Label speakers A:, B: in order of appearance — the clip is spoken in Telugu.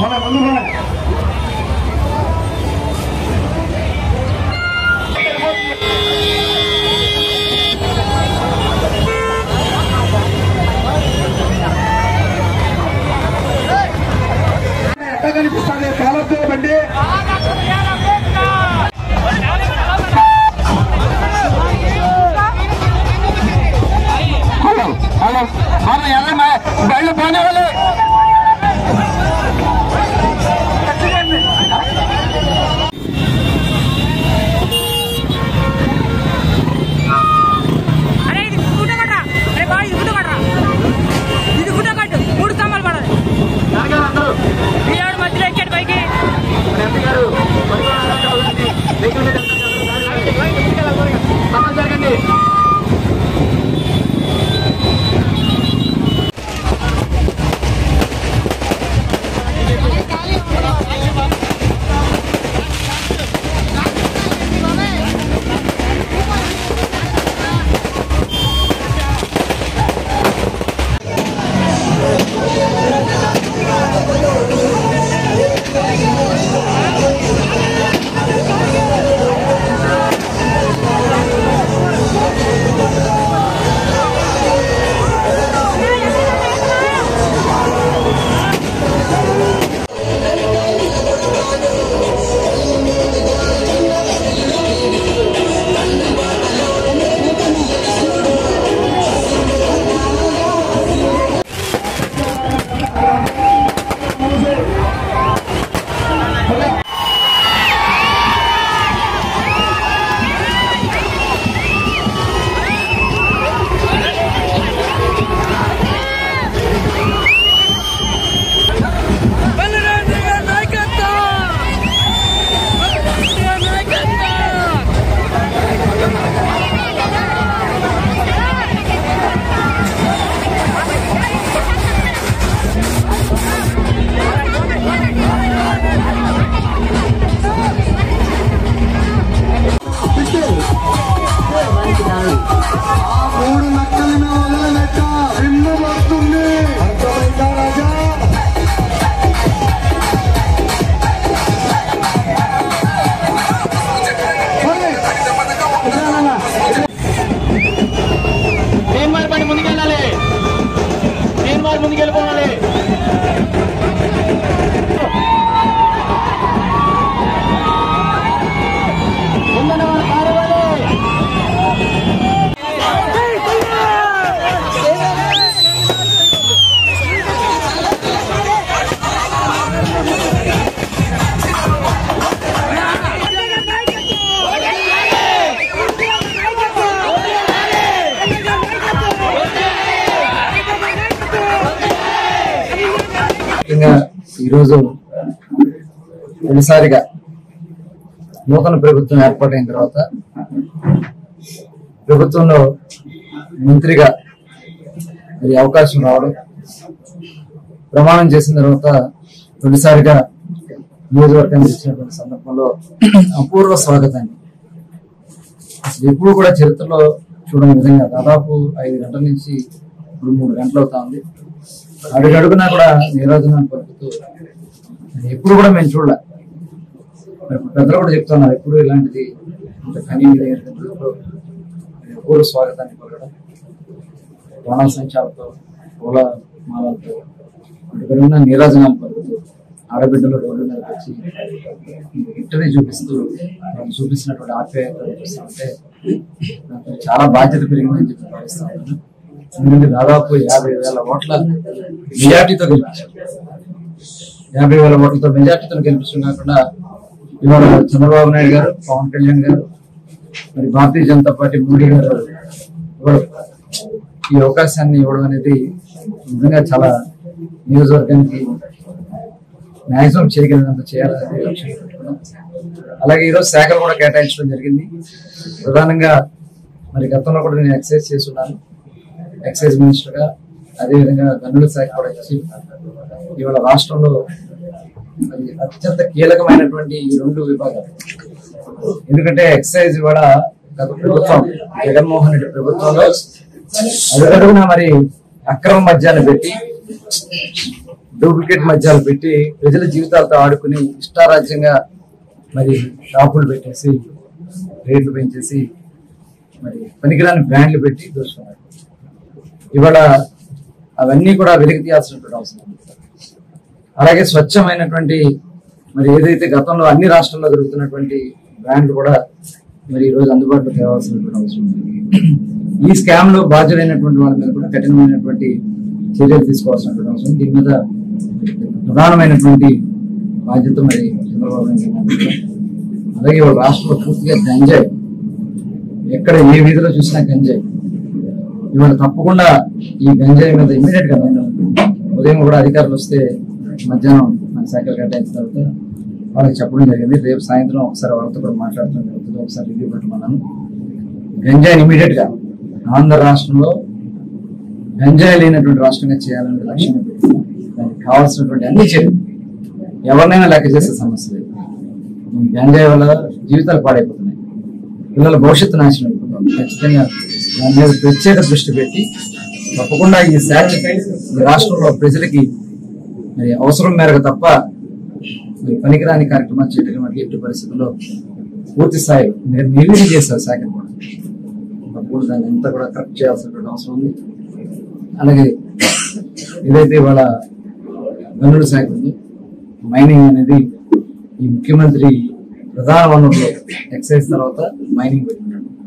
A: కనిపిస్తుంది కాలతో బండి బళ్ళు పోనే వాళ్ళు ముందుకెళ్ళిపోవాలి. ఈరోజు తొలిసారిగా నూతన ప్రభుత్వం ఏర్పాటైన తర్వాత ప్రభుత్వంలో మంత్రిగా మరి అవకాశం రావడం, ప్రమాణం చేసిన తర్వాత తొలిసారిగా నియోజకవర్గానికి ఇచ్చినటువంటి సందర్భంలో అపూర్వ స్వాగతాన్ని అసలు ఎప్పుడు కూడా చరిత్రలో చూడని విధంగా దాదాపు 5 గంటల నుంచి ఇప్పుడు 3 గంటలు అవుతా ఉంది. అడుగడుగునా కూడా నీరాజనాన్ని పలుకుతూ ఎప్పుడు కూడా మేము చూడలే. పెద్దలు కూడా చెప్తున్నారు ఎప్పుడు ఇలాంటిది ఇంత కనీవి పూర్వ స్వాగతాన్ని పలకడం, బాణాల సంచాలతో పూల మాలతో అడుగడుగునా నీరాజనాలు పలుకుతూ ఆడబిడ్డలు రోడ్డు మీద వచ్చి ఇట్టనే చూపిస్తున్నటువంటి ఆప్యాయత చూస్తూ ఉంటే చాలా బాధ్యత పెరిగిందని చెప్పి భావిస్తా ఉన్నాను. ఎందుకంటే దాదాపు 50,000 ఓట్ల మెజార్టీతో గెలిపించారు. 50,000 ఓట్లతో మెజార్టీతో గెలిపించడం కాకుండా ఇవాళ చంద్రబాబు నాయుడు గారు, పవన్ కళ్యాణ్ గారు, మరి భారతీయ జనతా పార్టీ మోడీ గారు ఈ అవకాశాన్ని ఇవ్వడం అనేది నిజంగా చాలా నియోజకవర్గానికి మ్యాక్సిమం చేయగలిగినంత చేయాలని లక్ష్యం పెట్టుకున్నాం. అలాగే ఈరోజు శాఖలు కూడా కేటాయించడం జరిగింది. ప్రధానంగా మరి గతంలో కూడా నేను ఎక్సైజ్ చేస్తున్నాను, ఎక్సైజ్ మినిస్టర్ గా. అదేవిధంగా గనుల శాఖ కూడా ఇచ్చి ఇవాళ రాష్ట్రంలో అత్యంత కీలకమైనటువంటి ఈ 2 విభాగాలు. ఎందుకంటే ఎక్సైజ్ ఇవాళ గత ప్రభుత్వం జగన్మోహన్ రెడ్డి ప్రభుత్వంలో అడుగడుగునా మరి అక్రమ మద్యాన్ని పెట్టి డూప్లికేట్ మద్యాలు పెట్టి ప్రజల జీవితాలతో ఆడుకుని ఇష్టారాజ్యంగా మరి షాపులు పెట్టేసి రేట్లు పెంచేసి మరి పనికిరాని బ్రాండ్లు పెట్టి దోచుకున్నారు. ఇవాళ అవన్నీ కూడా వెలికి తీయాల్సినటువంటి అవసరం ఉంది. అలాగే స్వచ్ఛమైనటువంటి మరి ఏదైతే గతంలో అన్ని రాష్ట్రాల్లో దొరుకుతున్నటువంటి బ్రాండ్లు కూడా మరి ఈ రోజు అందుబాటులో తేవాల్సినటువంటి అవసరం ఉంది. ఈ స్కామ్ లో బాధ్యులైనటువంటి వాళ్ళ మీద కూడా కఠినమైనటువంటి చర్యలు తీసుకోవాల్సినటువంటి అవసరం. దీని మీద ప్రధానమైనటువంటి బాధ్యత మరి చంద్రబాబు నాయుడు. అలాగే వాళ్ళ రాష్ట్రంలో పూర్తిగా గంజాయి, ఎక్కడ ఏ వీధిలో చూసినా గంజాయి. ఇవాళ తప్పకుండా ఈ గంజాయి మీద ఇమ్మీడియట్ గా నేను ఉదయం కూడా అధికారులు వస్తే మధ్యాహ్నం మన శాఖలు కేటాయించిన తర్వాత వాళ్ళకి చెప్పడం జరిగింది. రేపు సాయంత్రం ఒకసారి వాళ్ళతో కూడా మాట్లాడటం జరుగుతుంది. ఒకసారి రివ్యూ పెట్టమన్నాను. గంజాయిని ఇమీడియట్ గా ఆంధ్ర రాష్ట్రంలో గంజాయి లేనటువంటి రాష్ట్రంగా చేయాలనే లక్ష్యం పెట్టుకున్నాం. దానికి కావాల్సినటువంటి అన్ని చర్యలు ఎవరినైనా లెక్క చేసే సమస్య లేదు. గంజాయి వల్ల జీవితాలు పాడైపోతున్నాయి, పిల్లల భవిష్యత్తు నాశనం అయిపోతుంది. ఖచ్చితంగా దాని మీద ప్రత్యేక దృష్టి పెట్టి తప్పకుండా ఈ శాఖ ఈ రాష్ట్రంలో ప్రజలకి మరి అవసరం మేరకు తప్ప పనికిరాని కార్యక్రమాలు చేయడం ఎట్టి పరిస్థితుల్లో పూర్తి స్థాయి నిర్వీర్యం చేశారు శాఖను కూడా. తప్పకుండా దాన్ని అంతా కూడా కరెక్ట్ చేయాల్సినటువంటి అవసరం ఉంది. అలాగే ఏదైతే ఇవాళ గనుల శాఖ ఉంది, మైనింగ్ అనేది ఈ ముఖ్యమంత్రి ప్రధాన వనరులో ఎక్సైజ్ తర్వాత మైనింగ్ పెట్టినాడు.